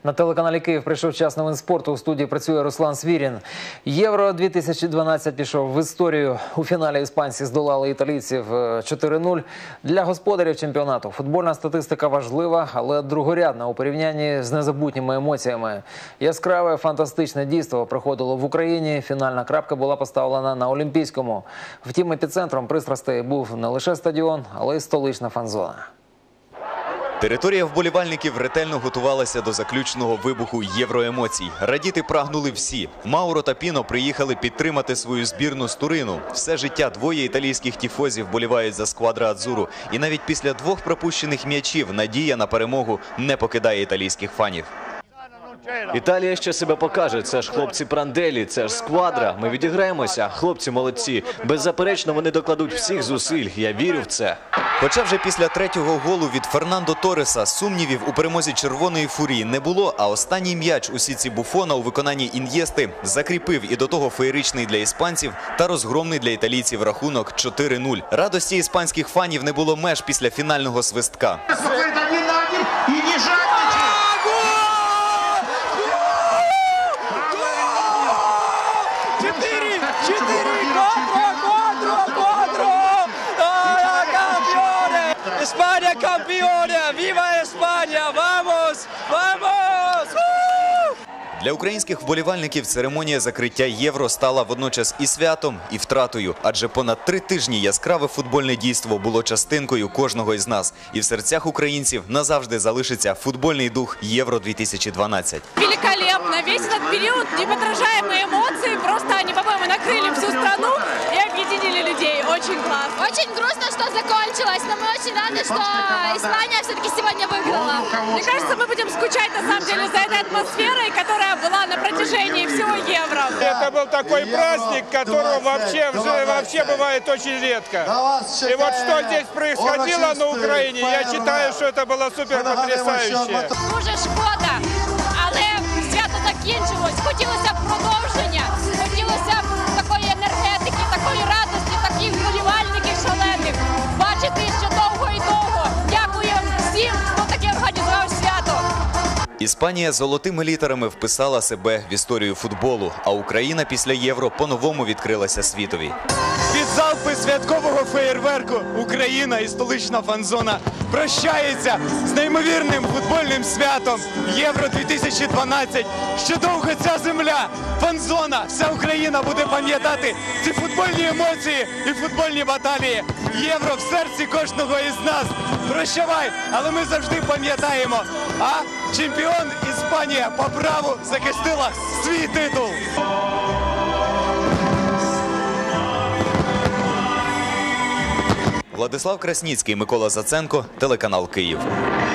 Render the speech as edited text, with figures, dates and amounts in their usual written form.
На телеканалі «Київ» прийшов час новин спорту. У студії працює Руслан Свірін. Євро-2012 пішов в історію. У фіналі іспанці здолали італійців 4-0. Для господарів чемпіонату футбольна статистика важлива, але другорядна у порівнянні з незабутніми емоціями. Яскраве, фантастичне дійство проходило в Україні. Фінальна крапка була поставлена на Олімпійському. Втім, епіцентром пристрастей був не лише стадіон, але й столична фан-зона. Територія вболівальників ретельно готувалася до заключного вибуху євроемоцій. Радіти прагнули всі. Мауро та Піно приїхали підтримати свою збірну з Турину. Все життя двоє італійських тіфозів вболівають за сквадра Адзуру. І навіть після двох пропущених м'ячів надія на перемогу не покидає італійських фанів. Італія ще себе покаже. Це ж хлопці Пранделі, це ж сквадра. Ми відіграємося. Хлопці молодці. Беззаперечно вони докладуть всіх зусиль. Я вірю в це. Хоча вже після третього голу від Фернандо Торреса сумнівів у перемозі червоної фурії не було, а останній м'яч у сітці Буфона у виконанні Ін'єсти закріпив і до того феєричний для іспанців та розгромний для італійців рахунок 4-0. Радості іспанських фанів не було меж після фінального свистка. España campeona! Viva España! Vamos! Vamos! Для українських вболівальників церемонія закриття Євро стала водночас і святом, і втратою. Адже понад 3 тижні яскраве футбольне дійство було частинкою кожного із нас. І в серцях українців назавжди залишиться футбольний дух Євро-2012. Великолепно! Весь этот период, неподражаемые эмоции, просто они, по-моему, накрыли всю страну и объединили людей. Очень классно. Очень грустно, что закончилось, но мы очень рады, что Испания все-таки сегодня выиграла. Мне кажется, мы будем скучать, на самом деле, за этой атмосферой, которая была на протяжении всего Евро. Это был такой праздник, которого вообще бывает очень редко. И вот что здесь происходило на Украине, я считаю, что это было супер потрясающе. Дуже шкода, але свято закінчилось. Хотілося б продовження, хотілося б такої енергетики, такої радості, таких вболівальників шалених. Бачити ще довго і довго. Дякую всім, хто таке організував свято. Іспанія золотими літерами вписала себе в історію футболу, а Україна після Євро по-новому відкрилася світові. Під залпи святкового феєрверку Україна і столична фан-зона прощається з неймовірним футбольним святом Євро-2012. Ще довго ця земля, фан-зона, вся Україна буде пам'ятати ці футбольні емоції і футбольні баталії. Євро в серці кожного із нас. Прощавай, але ми завжди пам'ятаємо. А чемпіон Іспанія по праву захистила свій титул. Владислав Красніцький, Микола Заценко, телеканал «Київ».